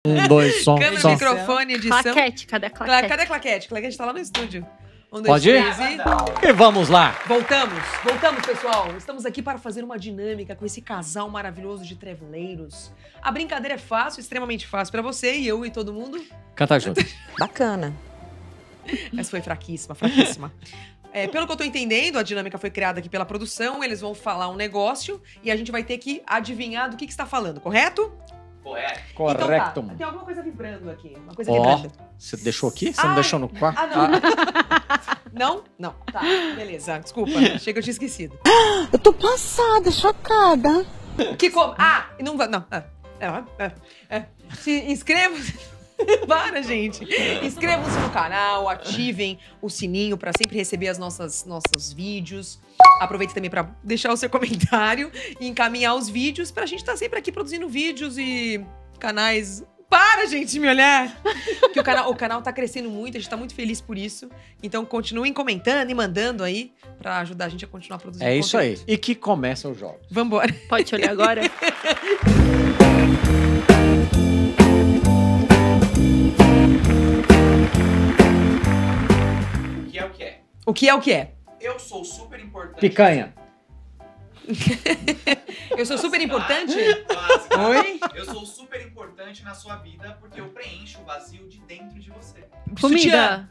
2, som. Câmera, som. microfone, edição. Claquete, cadê a claquete? Cadê a claquete? Claquete tá lá no estúdio. 1, 2, Pode ir? 3 E vamos lá. Voltamos, pessoal. Estamos aqui para fazer uma dinâmica com esse casal maravilhoso de trevoleiros. A brincadeira é fácil, extremamente fácil pra você e eu e todo mundo. Canta junto. Bacana. Essa foi fraquíssima, fraquíssima. Pelo que eu tô entendendo, a dinâmica foi criada aqui pela produção, eles vão falar um negócio e a gente vai ter que adivinhar do que está falando, correto? Correto. Correto. Então tá, tem alguma coisa vibrando aqui, uma coisa Ó, vibrando. você deixou aqui? Você não deixou no quarto? Não? Não? Tá, beleza, desculpa, achei que eu tinha esquecido. Eu tô passada, chocada. Não vai, não. Se inscrevam-se. Para, gente. Inscrevam-se no canal, ativem o sininho para sempre receber as nossos vídeos. Aproveite também para deixar o seu comentário e encaminhar os vídeos pra gente estar sempre aqui produzindo vídeos e canais. Para, gente, de me olhar! Porque o canal tá crescendo muito, a gente tá muito feliz por isso. Então continuem comentando e mandando aí pra ajudar a gente a continuar produzindo É isso conteúdo. aí. E que começa o jogo. Vambora. Pode te olhar agora? O que é o que é? O que é o que é? Eu sou super importante. Picanha. Eu sou super importante? Básica. Oi? Eu sou super importante na sua vida porque eu preencho o vazio de dentro de você. Comida.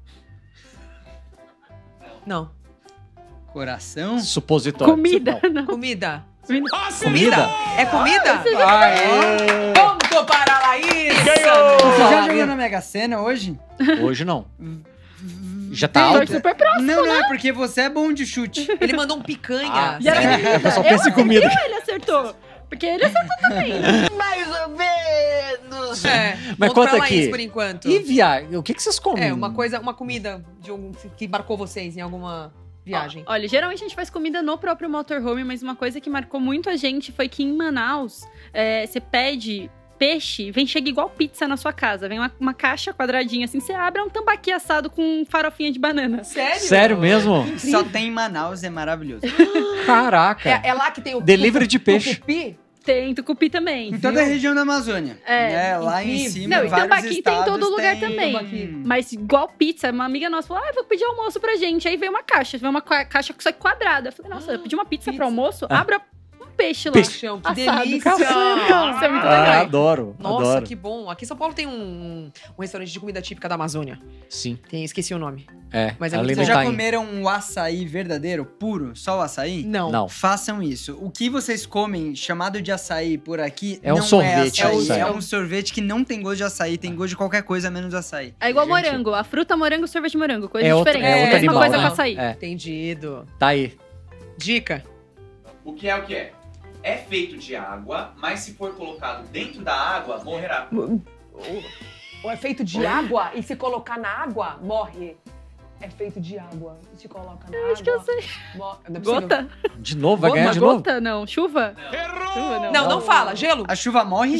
Não. Coração? Supositório. Comida. Não. Comida. Comida? É comida? Aê! Ponto para a Laís! Você já jogou na Mega Sena hoje? Hoje não. Já tá Foi alto? super próximo, Não, é porque você é bom de chute. Ele mandou um picanha. E era comida. Eu só penso em comida. Ele acertou. Porque ele acertou também. Mais ou menos. Mas Ponto conta pra Laís, aqui. por enquanto. E viagem? O que vocês comem? Uma comida que marcou vocês em alguma viagem. Olha, geralmente a gente faz comida no próprio motorhome, mas uma coisa que marcou muito a gente foi que em Manaus, você pede peixe, chega igual pizza na sua casa. Vem uma caixa quadradinha assim, você abre, é um tambaqui assado com farofinha de banana. Sério? Sério mesmo? Só tem em Manaus, é maravilhoso. Caraca. É lá que tem o Delivery de peixe. tucupi? Tem tucupi também. Em toda a região da Amazônia. Lá em incrível. cima, Não, e vários tambaqui tem em estados todo lugar tem também. Mas igual pizza, uma amiga nossa falou, vou pedir almoço pra gente. Aí veio uma caixa caixa só que quadrada. Eu falei, nossa, eu pedi uma pizza pro almoço? Abra um peixe lá. Peixão, que Assado, delícia! Isso é muito legal. Adoro. Nossa, adoro. que bom. Aqui em São Paulo tem um restaurante de comida típica da Amazônia. Sim. Esqueci o nome. É. Mas é ali muito no Vocês já Itaim. comeram um açaí verdadeiro, puro? Só o açaí? Não. Não. Façam isso. O que vocês comem chamado de açaí por aqui É um não sorvete, é açaí. açaí. É um sorvete que não tem gosto de açaí, tem gosto de qualquer coisa menos açaí. É igual Gente. morango. A fruta morango, sorvete de morango. Coisa É outro- diferente. é outro Mesma animal, coisa né? com açaí. É. Entendido. Tá aí. Dica. O que é o que é? É feito de água, mas se for colocado dentro da água, morrerá. Ou é feito de água e se colocar na água, morre. É feito de água. Se coloca na água. Acho que eu sei. Não é possível. Gota? De novo? Vai Gota, ganhar de novo? Gota, não. Chuva? Chuva, Não, não fala. Gelo. A chuva morre?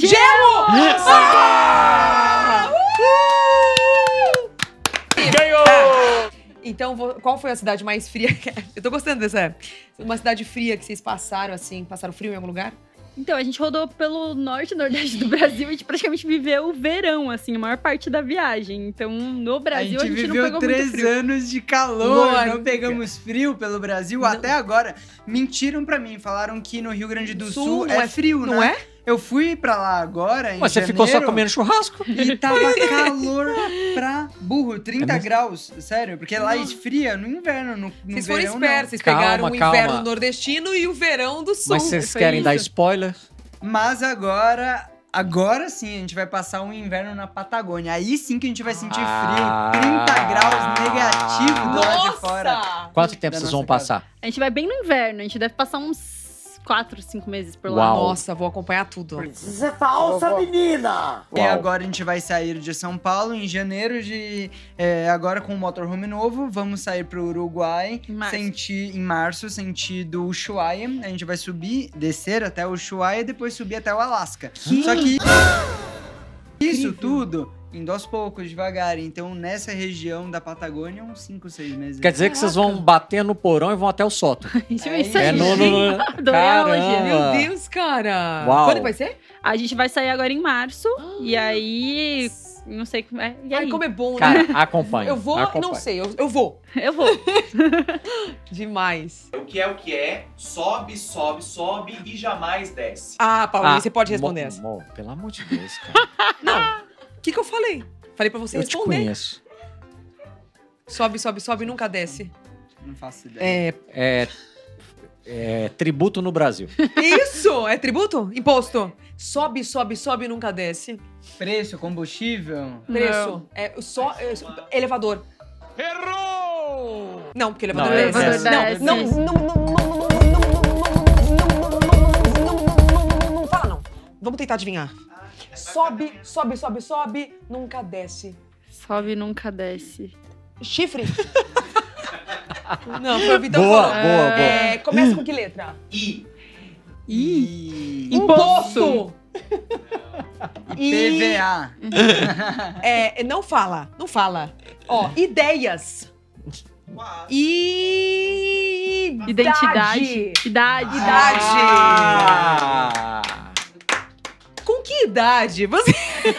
Ganhou! Então, qual foi a cidade mais fria? Eu tô gostando dessa. Uma cidade fria que vocês passaram, assim, passaram frio em algum lugar? Então, a gente rodou pelo norte e nordeste do Brasil e a gente praticamente viveu o verão, assim, a maior parte da viagem. Então, no Brasil, a gente não viveu pegou muito 3 frio. anos de calor, Lógico. não pegamos frio pelo Brasil até agora. Mentiram pra mim, falaram que no Rio Grande do Sul não é frio, não né? é? Eu fui pra lá agora, em Mas você janeiro, ficou só comendo churrasco? E tava calor pra burro, 30 graus, sério, porque lá esfria no inverno, no Vocês foram verão espertos, vocês Calma, pegaram o calma. inverno nordestino e o verão do sul. Mas vocês foi querem dar isso. spoiler? não. Mas agora sim, a gente vai passar um inverno na Patagônia. Aí sim que a gente vai sentir frio, 30 graus negativo do lado de fora. Nossa! Quanto tempo Da vocês vão nossa casa. passar? A gente vai bem no inverno, a gente deve passar uns 4, 5 meses por lá. Uau. Nossa, vou acompanhar tudo. Isso é falsa, menina! E Uau. agora a gente vai sair de São Paulo em janeiro agora com um motorhome novo. Vamos sair pro Uruguai em março, sentido Ushuaia. A gente vai descer até o Ushuaia e depois subir até o Alasca. Só que isso tudo indo aos poucos, devagar. Então, nessa região da Patagônia, uns 5, 6 meses. Quer dizer que vocês vão bater no porão e vão até o sótão. Isso É aí. É no... Adorei a analogia. Meu Caramba. Deus, cara! Uau. Quando vai ser? A gente vai sair agora em março. E aí... Não sei como é. E aí? Ai, como é bom, né? Cara, acompanha. Eu vou, não sei, eu vou. Eu vou. Demais. O que é, sobe, sobe, sobe e jamais desce. Ah, Paulinho, você pode responder essa. Pelo amor de Deus, cara. Não. O que eu falei? Falei pra você Eu te responder. conheço. Sobe, sobe, sobe e nunca desce. Não faço ideia. É tributo no Brasil. Isso! É tributo? Imposto. Sobe, sobe, sobe e nunca desce. Preço, combustível. Preço. Elevador. Errou! Não, porque elevador Não, desce. elevador desce. Não fala não. Vamos tentar adivinhar. Sobe, sobe, sobe, sobe, nunca desce. Sobe e nunca desce. Chifre? Não, foi o Vitão Boa, falando. boa, boa. Começa com que letra? I. Imposto! IPVA. Não fala, não fala. Ó, ideias. Identidade. Idade. Ah! Com que idade você...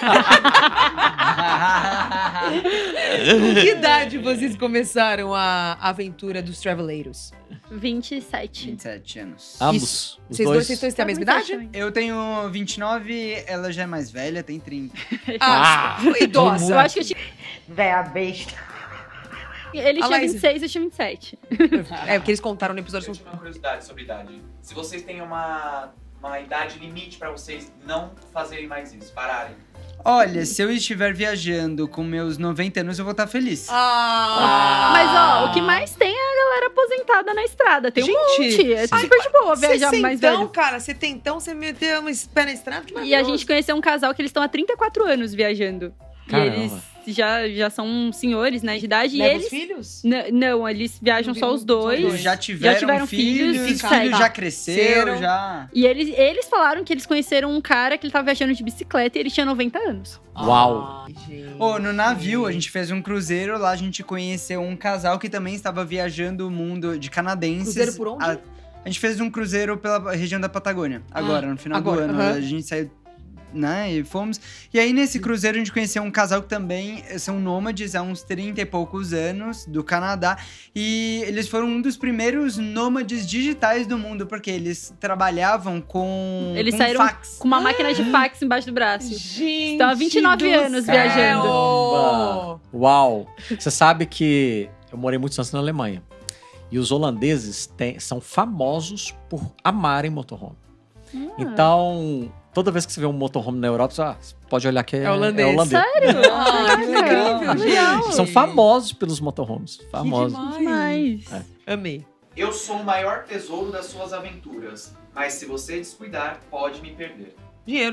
Com que idade vocês começaram a aventura dos Traveleiros? 27. 27 anos. Ambos. Os Vocês dois. dois têm a mesma idade? Eu tenho 29, ela já é mais velha, tem 30. Idosa. Eu acho que eu tinha... Véia besta. Ele A tinha Laís. 26, eu tinha 27. Porque eles contaram no episódio. Eu tive uma curiosidade sobre idade. Se vocês têm uma idade limite pra vocês não fazerem mais isso, pararem. Olha, se eu estiver viajando com meus 90 anos, eu vou estar feliz. Mas, ó, o que mais tem é a galera aposentada na estrada. Tem um monte. É super de boa viajar mais velho. Cara, você meteu uma pé na estrada, que E a gente conheceu um casal que eles estão há 34 anos viajando. Caramba. E eles já são senhores, né, de idade. Leva e os eles... filhos? Não, eles viajam só os dois. Já tiveram filhos, filhos, os segue. filhos já cresceram, já... E eles falaram que eles conheceram um cara que ele tava viajando de bicicleta e ele tinha 90 anos. Uau. Ai, gente. No navio, a gente fez um cruzeiro, lá a gente conheceu um casal que também estava viajando o mundo de canadenses. Cruzeiro por onde? A gente fez um cruzeiro pela região da Patagônia, agora, no final agora, do ano. aham. A gente saiu, né, e fomos. E aí, nesse cruzeiro, a gente conheceu um casal que também são nômades há uns 30 e poucos anos, do Canadá. E eles foram um dos primeiros nômades digitais do mundo, porque eles trabalhavam com Eles com saíram fax. com uma máquina de fax embaixo do braço. Gente Estão há 29 do anos céu! viajando. Caramba. Uau! Você sabe que eu morei muitos anos na Alemanha. E os holandeses são famosos por amarem motorhome. Então, toda vez que você vê um motorhome na Europa, você pode olhar que é holandês. Sério? Ah, que incrível, gente. São famosos pelos motorhomes. Famosos. demais. Demais. Amei. Eu sou o maior tesouro das suas aventuras, mas se você descuidar, pode me perder. Dinheiro.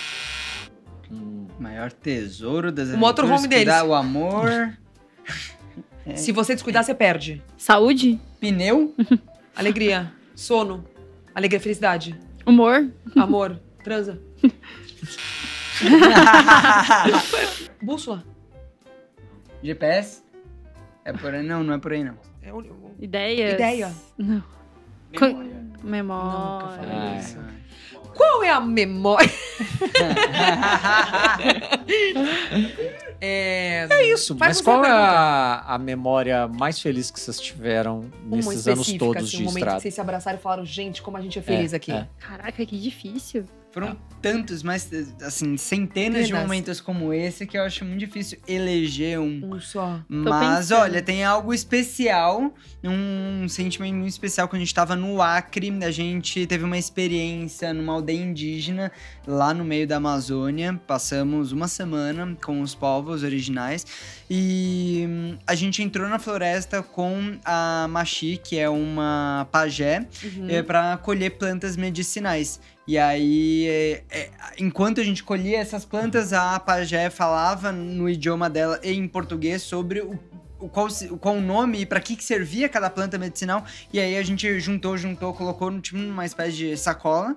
Maior tesouro das O motorhome aventuras, deles. cuidar, o amor. Se você descuidar, você perde. Saúde? Pneu? Alegria. Sono. Alegria, felicidade. Humor? Amor. Transa. Bússola. GPS? É por aí? Não, não é por aí, não. É o... Ideias? Ideia. Não. Memória. Memória. Nunca falei Ah, isso. Qual é a memória? É isso. Faz Mas você qual a é pergunta. a memória mais feliz que vocês tiveram nesses anos específica, todos assim, de um momento estrada? que vocês se abraçaram e falaram, gente, como a gente é feliz aqui. Caraca, que difícil. Foram tantos, mas assim, centenas de Centenas. momentos como esse que eu acho muito difícil eleger um. Um só. Mas pensando. olha, tem algo especial, um sentimento muito especial quando a gente tava no Acre, a gente teve uma experiência numa aldeia indígena lá no meio da Amazônia, passamos uma semana com os povos originais e a gente entrou na floresta com a Machi, que é uma pajé, para colher plantas medicinais. E aí, enquanto a gente colhia essas plantas, a pajé falava no idioma dela e em português sobre qual o nome e pra que servia cada planta medicinal. E aí a gente juntou, colocou numa espécie de sacola.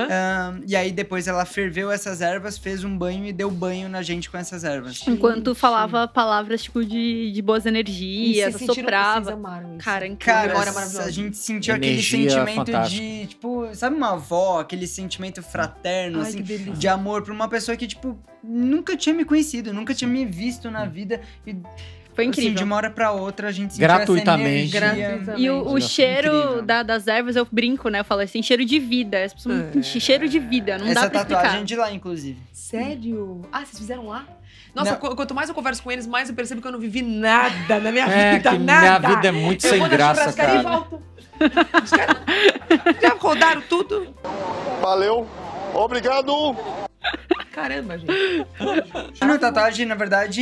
E aí depois ela ferveu essas ervas, fez um banho e deu banho na gente com essas ervas. Enquanto falava palavras, tipo, de boas energias, soprava. Cara, incrível. Cara, a gente sentiu Energia aquele sentimento fantástica. de, tipo, sabe uma avó? Aquele sentimento fraterno, Ai, assim, que delícia. de amor pra uma pessoa que, tipo, nunca tinha me conhecido, nunca tinha me visto na vida. E, Foi incrível. assim, de uma hora pra outra, a gente sentiu Gratuitamente. essa energia. E o Nossa, cheiro incrível. das ervas, eu brinco, né? Eu falo assim, cheiro de vida. As pessoas não cheiro de vida, não Essa dá pra tatuagem explicar. é de lá, inclusive. Sério? Ah, vocês fizeram lá? Nossa, Não. quanto mais eu converso com eles, mais eu percebo que eu não vivi nada na minha É, vida, que nada. minha vida é muito Eu sem vou na graça, churrascaria e cara. volto. Os caras já rodaram tudo? Valeu. Obrigado. Caramba, gente. Na tatuagem, na verdade,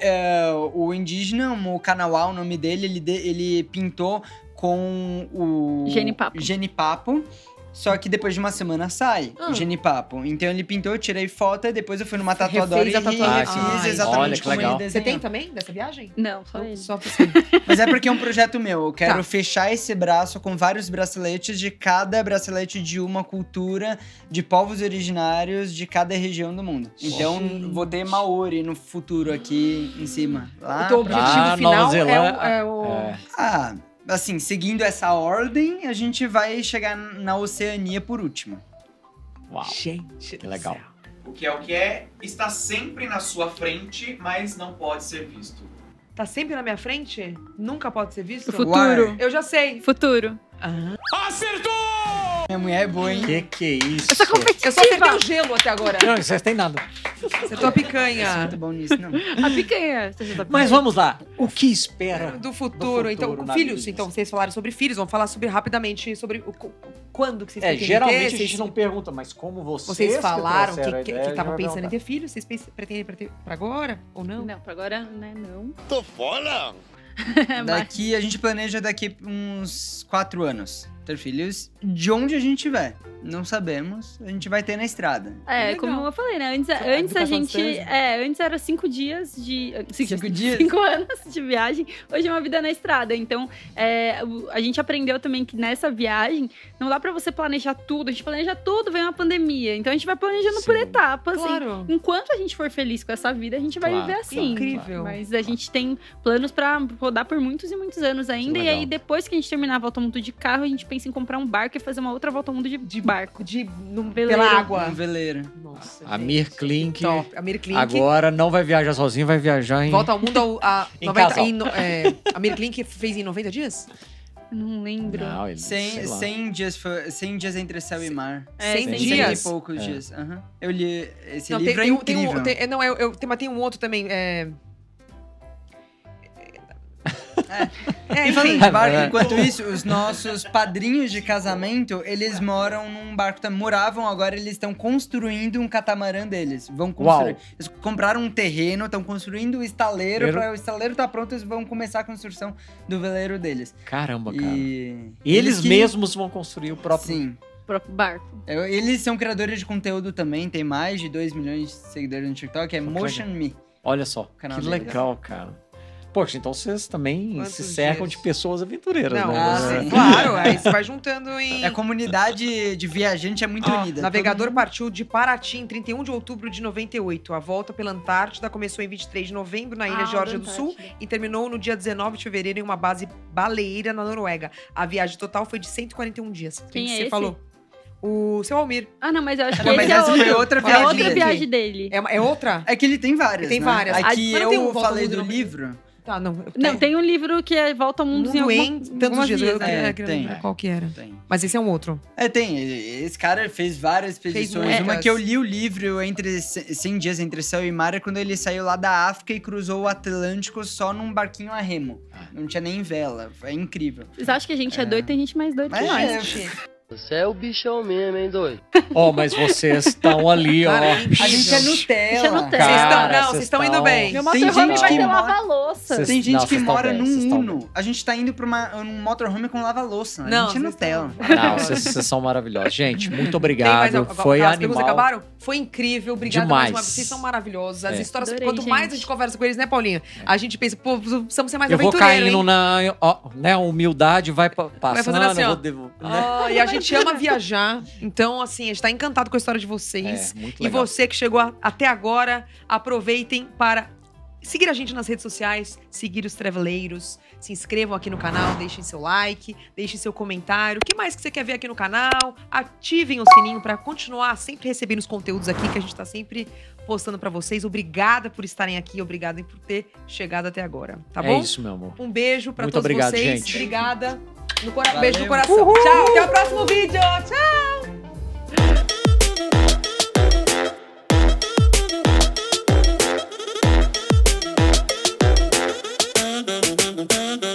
o indígena, o Kanawha, o nome dele, ele pintou com o genipapo. Só que depois de uma semana sai o genipapo. Então ele pintou, eu tirei foto e depois eu fui numa tatuadora e Refez a tatuagem. refiz Ai, exatamente olha que como legal. ele Você tem desenhou. também dessa viagem? Não, só ele. Só você. Mas é porque é um projeto meu. Eu quero Tá. fechar esse braço com vários braceletes de cada bracelete de uma cultura, de povos originários de cada região do mundo. Então, Gente. vou ter Maori no futuro aqui em cima. Lá O teu pra- objetivo Ah, final Nova Zelândia. é o... É. Ah, assim, seguindo essa ordem, a gente vai chegar na Oceania por último. Uau, Gente, que legal. O que é, está sempre na sua frente, mas não pode ser visto. Tá sempre na minha frente? Nunca pode ser visto? O futuro. Uai. Eu já sei. Futuro. Ah. Minha mulher é boa, hein? Que é isso? Eu sou competitiva. Eu só acertei o gelo até agora. Não, vocês têm nada. Acertou a picanha. Muito bom nisso, não. A picanha. Você já tá Mas vamos lá. O que espera? Do futuro. Então, na filhos. vida. Então, vocês falaram sobre filhos. Vamos falar rapidamente sobre quando que vocês É, pretendem geralmente ter. a gente Vocês- não pergunta, mas como Vocês falaram trouxeram a que ideia, estavam já vai pensando em perguntar. ter filhos. Vocês pretendem ter pra agora ou não? Não, pra agora, né, não. Tô fora. A gente planeja daqui uns 4 anos ter filhos. De onde a gente estiver, não sabemos. A gente vai ter na estrada. É, Legal. como eu falei, né? Antes a educação à gente. distância. Antes era 5 dias de. 5 dias? 5 anos de viagem. Hoje é uma vida na estrada. Então, a gente aprendeu também que nessa viagem não dá pra você planejar tudo. A gente planeja tudo, vem uma pandemia. Então a gente vai planejando por Sim. etapas. Claro. Enquanto a gente for feliz com essa vida, a gente vai Claro, viver assim. incrível. Mas a gente tem planos pra rodar por muitos e muitos anos ainda. E legal. aí, depois que a gente terminar a volta ao mundo de carro, a gente pensa em comprar um barco e fazer uma outra volta ao mundo de barco. Pela água. Um veleiro. Nossa, A gente. Mir Klink Top. A Mir Klink. agora não vai viajar sozinho, vai viajar em... Volta ao mundo Em casal. a Mir Klink fez em 90 dias? Não lembro. Não, ele, sei 100, lá. 100 dias entre céu e mar. 100 100 dias? E poucos dias. Aham. Eu li esse Não, livro, é incrível. Mas tem um outro também. E falando de barco, É. enquanto isso, os nossos padrinhos de casamento, eles moram num barco também. Moravam, agora eles estão construindo um catamarã deles. Vão construir. Uau. Eles compraram um terreno, estão construindo o estaleiro. Veleiro? Para o estaleiro tá pronto, eles vão começar a construção do veleiro deles. Caramba, cara. E Eles que- mesmos vão construir o próprio... Sim. Próprio barco. Eles são criadores de conteúdo também, tem mais de 2 milhões de seguidores no TikTok, é Pô, que Motion Me. Olha só, Canal que deles. legal, cara. Poxa, então vocês também Quantos se cercam dias? de pessoas aventureiras, Não, né? Ah, É. sim. claro, aí você vai juntando em. A comunidade de viajante é muito Ó, unida. navegador Todo mundo- partiu de Paraty em 31 de outubro de 98. A volta pela Antártida começou em 23 de novembro na ilha Geórgia do Sul e terminou no dia 19 de fevereiro em uma base baleeira na Noruega. A viagem total foi de 141 dias. Quem é você esse? falou? O seu Almir. Ah, não, mas eu acho que Não, mas esse é essa foi outro. outra É viagem outra dele. viagem dele. É outra? É que ele tem várias, Tem né? várias. Aqui Mas não tem um eu Volta ao falei Mundo do no- livro. Tá, não. Não, tem um livro que é Volta ao Mundo, Mundo em tantos algumas dias. vias, Eu né? queria tem. lembrar qual que era. Tem. Mas esse é um outro. Tem. Esse cara fez várias expedições. muitas. Uma que eu li o livro entre 100 dias entre céu e mar é quando ele saiu lá da África e cruzou o Atlântico só num barquinho a remo. Não tinha nem vela. É incrível. Vocês acham que a gente é doido? Tem gente mais doida que Mas nós. é, Você é o bichão mesmo, hein, doido? Ó, mas vocês estão ali, ó. Cara, é A incrível. gente é Nutella. Cara, Vocês estão indo bem. Meu Tem motorhome gente vai que ter mora- lava-louça. Vocês- Tem gente não, que vocês tão mora bem, num vocês tão Uno. A gente tá indo pra um motorhome com lava-louça. A Não, gente é vocês Nutella. Não, vocês são maravilhosos. Gente, muito Tem mais obrigado. alguma- Foi as perguntas animal. acabaram? Foi incrível. Obrigada Demais. mais uma vez. Vocês são maravilhosos. As É. histórias, Adorei, quanto mais a gente. gente conversa com eles, né, Paulinha? A gente pensa, pô, precisamos ser mais Eu vou aventureiro, caindo hein? na né, humildade, vai passando. fazendo assim, eu ó. vou devo- né? E a gente ama viajar. Então, assim, a gente tá encantado com a história de vocês. É, muito E legal. você que chegou até agora, aproveitem para seguir a gente nas redes sociais, seguir os Traveleiros, se inscrevam aqui no canal, deixem seu like, deixem seu comentário. O que mais que você quer ver aqui no canal? Ativem o sininho para continuar sempre recebendo os conteúdos aqui que a gente tá sempre postando para vocês. Obrigada por estarem aqui, obrigada por ter chegado até agora, tá bom? É isso, meu amor. Um beijo pra Muito todos obrigado, vocês. gente. Obrigada. Valeu. Beijo no coração. Tchau, até o próximo vídeo. Tchau.